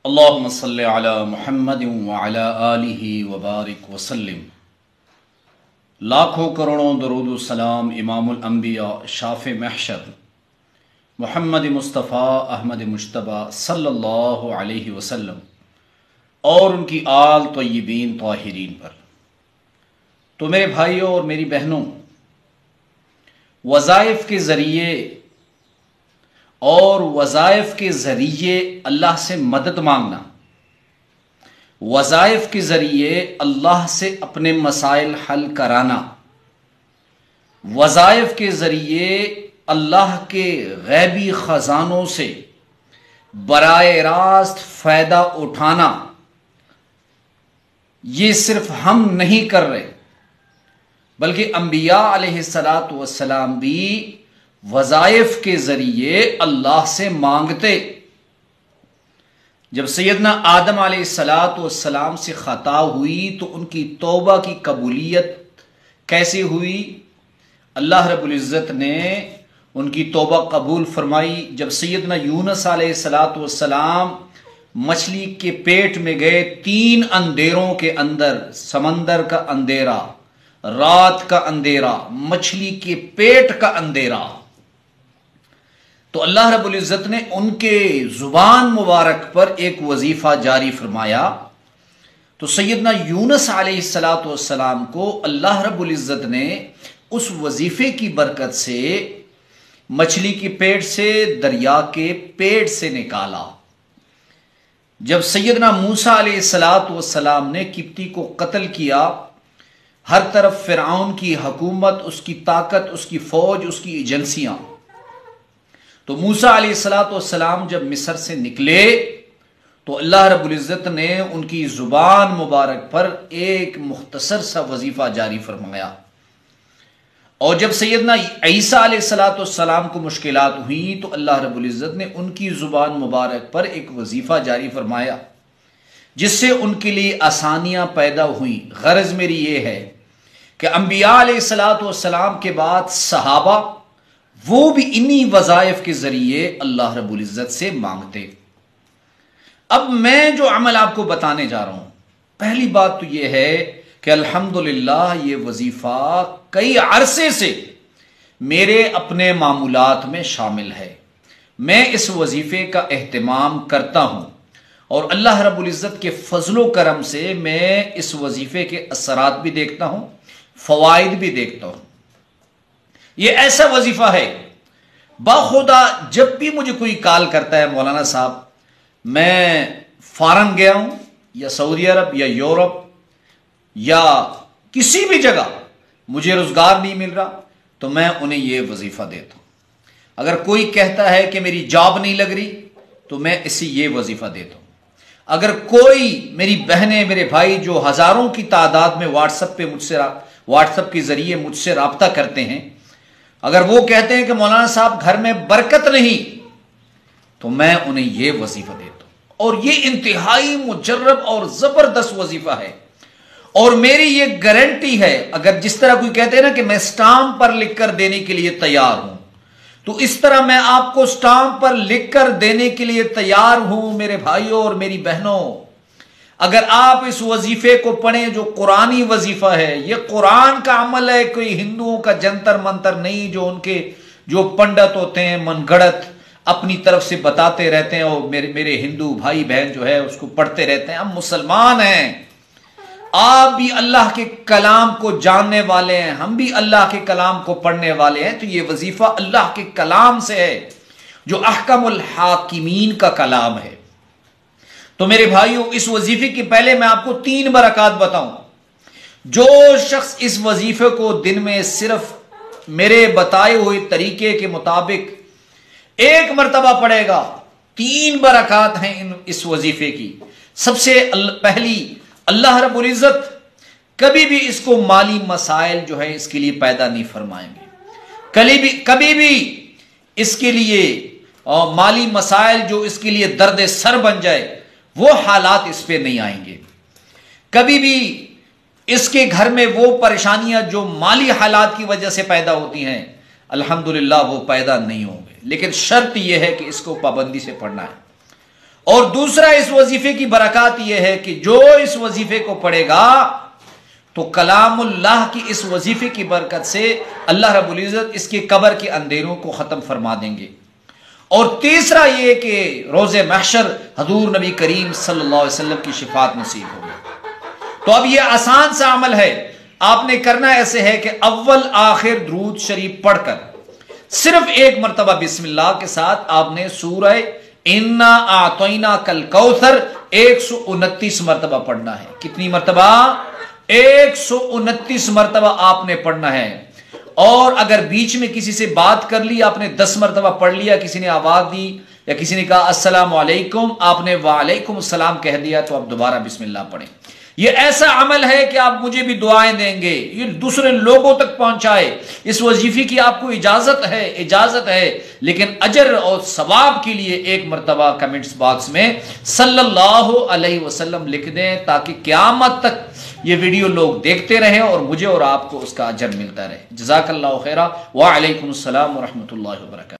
अल्लाहुम्मा सल्लि अला मुहम्मद व अला आलिहि व बारिक वसल्लिम। लाखों करोड़ों दरूद सलाम इमामुल अंबिया शाफ़े महशर मुहम्मद मुस्तफ़ा अहमद मुज्तबा सल्लल्लाहु अलैहि वसल्लम और उनकी आल तय्यबीन ताहिरीन पर। तो मेरे भाइयों और मेरी बहनों, वज़ाइफ के ज़रिए और वज़ाइफ के ज़रिए अल्लाह से मदद मांगना, वज़ाइफ के ज़रिए अल्लाह से अपने मसाइल हल कराना, वज़ाइफ के ज़रिए अल्लाह के गैबी ख़ज़ानों से बराए रास्त फ़ायदा उठाना, ये सिर्फ हम नहीं कर रहे बल्कि अंबिया अलैहिस्सलातु वस्सलाम भी वज़ाइफ के ज़रिए अल्लाह से मांगते। जब सैयदना आदम अलैहिस्सलातु वस्सलाम से ख़ता हुई तो उनकी तौबा की कबूलियत कैसे हुई? अल्लाह रब्बुल इज़्ज़त ने उनकी तौबा कबूल फरमाई। जब सैयदना यूनुस अलैहिस्सलातु वस्सलाम मछली के पेट में गए, 3 अंधेरों के अंदर, समंदर का अंधेरा, रात का अंधेरा, मछली के पेट का अंधेरा, तो अल्लाह रब्बुल इज़्ज़त ने उनके जुबान मुबारक पर एक वजीफा जारी फरमाया। तो सैयदना यूनुस अलैहिस्सलातु वस्सलाम को अल्लाह रब्बुल इज़्ज़त ने उस वजीफे की बरकत से मछली के पेट से, दरिया के पेट से निकाला। जब सैयदना मूसा अलैहिस्सलातु वस्सलाम ने किप्ती को कत्ल किया, हर तरफ फिरऔन की हुकूमत, उसकी ताकत, उसकी फौज, उसकी एजेंसियां, तो मूसा अलैहिस्सलातु वस्सलाम जब मिस्र से निकले तो अल्लाह रब्बुल इज़्ज़त ने उनकी जुबान मुबारक पर एक मुख्तसर सा वजीफा जारी फरमाया। और जब सैयदना ईसा अलैहिस्सलातु वस्सलाम को मुश्किलात हुई तो अल्लाह रब्बुल इज़्ज़त ने उनकी जुबान मुबारक पर एक वजीफा जारी फरमाया, जिससे उनके लिए आसानियां पैदा हुई। गरज मेरी ये है कि अंबिया अलैहिस्सलातु वस्सलाम के बाद सहाबा वो भी इन्हीं वज़ाइफ के जरिए अल्लाह रब्बुल इज़्ज़त से मांगते। अब मैं जो अमल आपको बताने जा रहा हूं, पहली बात तो यह है कि अल्हम्दुलिल्लाह ये वजीफा कई अरसे से मेरे अपने मामूलात में शामिल है। मैं इस वजीफे का एहतमाम करता हूं और अल्लाह रब्बुल इज़्ज़त के फजलो करम से मैं इस वजीफे के असरात भी देखता हूं, फवाइद भी देखता हूं। ये ऐसा वजीफा है, बाखुदा जब भी मुझे कोई कॉल करता है, मौलाना साहब मैं फॉरेन गया हूं या सऊदी अरब या यूरोप या किसी भी जगह मुझे रोजगार नहीं मिल रहा, तो मैं उन्हें यह वजीफा देता हूं। अगर कोई कहता है कि मेरी जॉब नहीं लग रही, तो मैं इसे यह वजीफा देता हूं। अगर कोई मेरी बहनें, मेरे भाई जो हजारों की तादाद में व्हाट्सएप के जरिए मुझसे राब्ता करते हैं, अगर वो कहते हैं कि मौलाना साहब घर में बरकत नहीं, तो मैं उन्हें यह वजीफा देता हूं। और ये इंतहाई मुजर्रब और जबरदस्त वजीफा है और मेरी ये गारंटी है। अगर जिस तरह कोई कहते हैं ना कि मैं स्टाम्प पर लिखकर देने के लिए तैयार हूं, तो इस तरह मैं आपको स्टाम्प पर लिखकर देने के लिए तैयार हूं मेरे भाइयों और मेरी बहनों। अगर आप इस वजीफे को पढ़ें जो कुरानी वजीफा है, यह कुरान का अमल है, कोई हिंदुओं का जंतर मंतर नहीं, जो उनके जो पंडित होते हैं मनगढ़ंत अपनी तरफ से बताते रहते हैं और मेरे हिंदू भाई बहन जो है उसको पढ़ते रहते हैं। हम मुसलमान हैं, आप भी अल्लाह के कलाम को जानने वाले हैं, हम भी अल्लाह के कलाम को पढ़ने वाले हैं। तो यह वजीफा अल्लाह के कलाम से है जो अहकमुल हाकिमीन का कलाम है। तो मेरे भाइयों, इस वजीफे के पहले मैं आपको 3 बरकत बताऊं। जो शख्स इस वजीफे को दिन में सिर्फ मेरे बताए हुए तरीके के मुताबिक 1 मरतबा पढ़ेगा, 3 बरकत हैं इस वजीफे की। सबसे पहली, अल्लाह रब्बुल इज़्ज़त कभी भी इसको माली मसाइल जो है इसके लिए पैदा नहीं फरमाएंगे। कभी भी इसके लिए माली मसाइल जो इसके लिए दर्द सर बन जाए, वो हालात इस पे नहीं आएंगे। कभी भी इसके घर में वो परेशानियां जो माली हालात की वजह से पैदा होती हैं, अल्हम्दुलिल्लाह वो पैदा नहीं होंगे। लेकिन शर्त यह है कि इसको पाबंदी से पढ़ना है। और दूसरा इस वजीफे की बरकत यह है कि जो इस वजीफे को पढ़ेगा तो कलामुल्लाह की इस वजीफे की बरकत से अल्लाह रब्बुल इज्जत इसके कब्र के अंधेरों को खत्म फरमा देंगे। और तीसरा यह कि रोज़े महशर हजूर नबी करीम सल्लल्लाहु अलैहि वसल्लम की शिफात नसीब होगी। तो अब यह आसान सा अमल है, आपने करना ऐसे है कि अव्वल आखिर दुरूद शरीफ पढ़कर सिर्फ एक मरतबा बिस्मिल्लाह के साथ आपने सूरह इन्ना आतोइना कल कौसर 129 मरतबा पढ़ना है। कितनी मरतबा? 129 मरतबा आपने पढ़ना है। और अगर बीच में किसी से बात कर ली, आपने 10 मरतबा पढ़ लिया, किसी ने आवाज दी या किसी ने कहा अस्सलाम वालेकुम, आपने वालेकुम सलाम कह दिया, तो आप दोबारा बिस्मिल्लाह पढ़ें। यह ऐसा अमल है कि आप मुझे भी दुआएं देंगे, ये दूसरे लोगों तक पहुंचाए। इस वजीफे की आपको इजाजत है, लेकिन अजर और सवाब के लिए एक मरतबा कमेंट्स बॉक्स में सल्लल्लाहु अलैहि वसल्लम लिख दें, ताकि क़यामत तक ये वीडियो लोग देखते रहें और मुझे और आपको उसका अजर मिलता रहे। जज़ाकल्लाहु खैरा व अलैकुम अस्सलाम व रहमतुल्लाहि व बरकातहू।